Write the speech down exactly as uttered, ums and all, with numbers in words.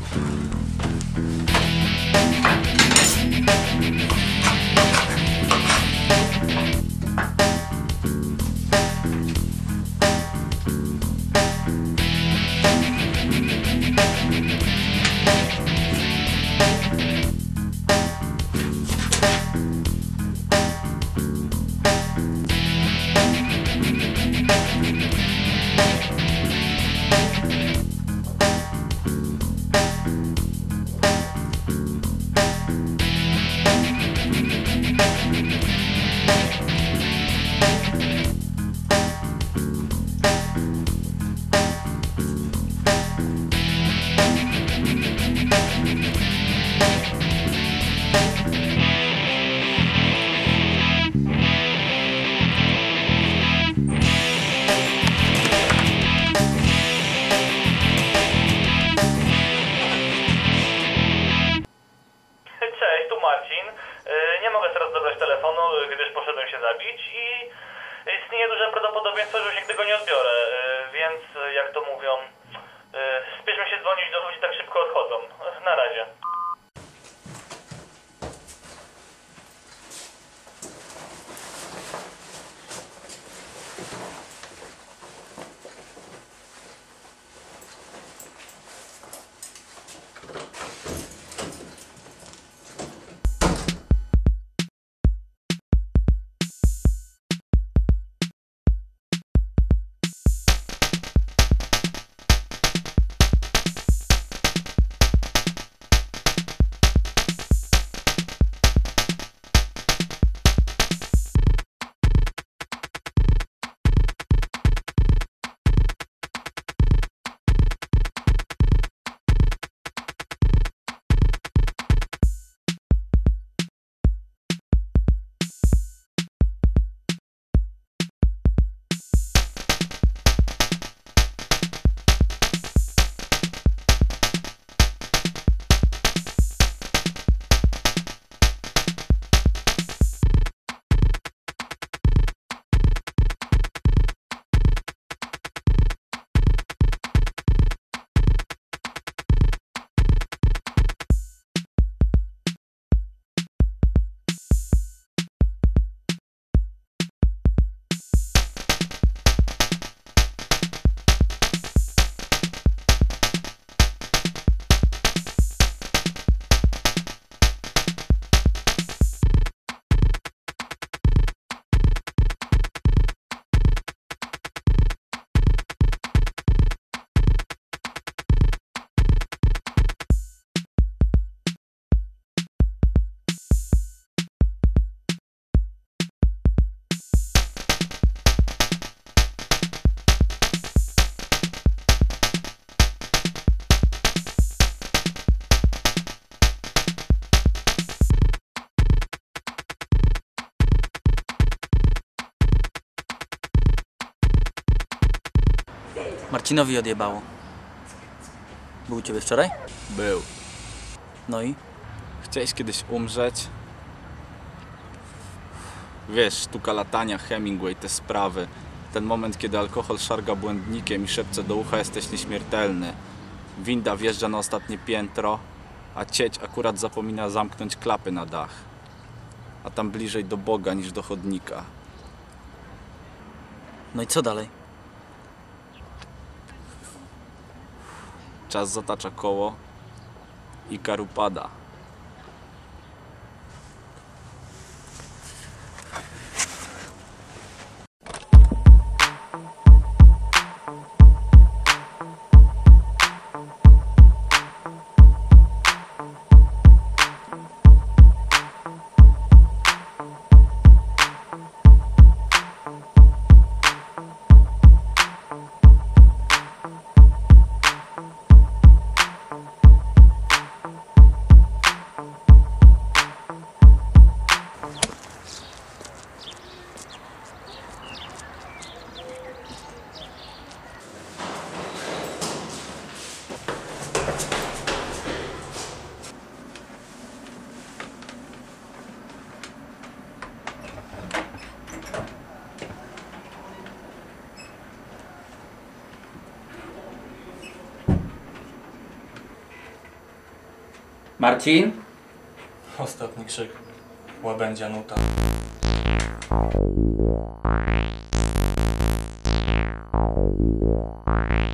Nie mogę teraz dobrać telefonu, gdyż poszedłem się zabić i istnieje duże prawdopodobieństwo, że się tego nie odbiorę, więc jak to mówią, spieszmy się dzwonić do ludzi, tak szybko odchodzą. Na razie. Marcinowi odjebało. Był u ciebie wczoraj? Był. No i? Chciałeś kiedyś umrzeć? Wiesz, sztuka latania, Hemingway, te sprawy. Ten moment, kiedy alkohol szarga błędnikiem i szepce do ucha, jesteś nieśmiertelny. Winda wjeżdża na ostatnie piętro, a cieć akurat zapomina zamknąć klapy na dach. A tam bliżej do Boga niż do chodnika. No i co dalej? Czas zatacza koło i kar upada. Marcin? Ostatni krzyk. Łabędzia nuta. Thank you.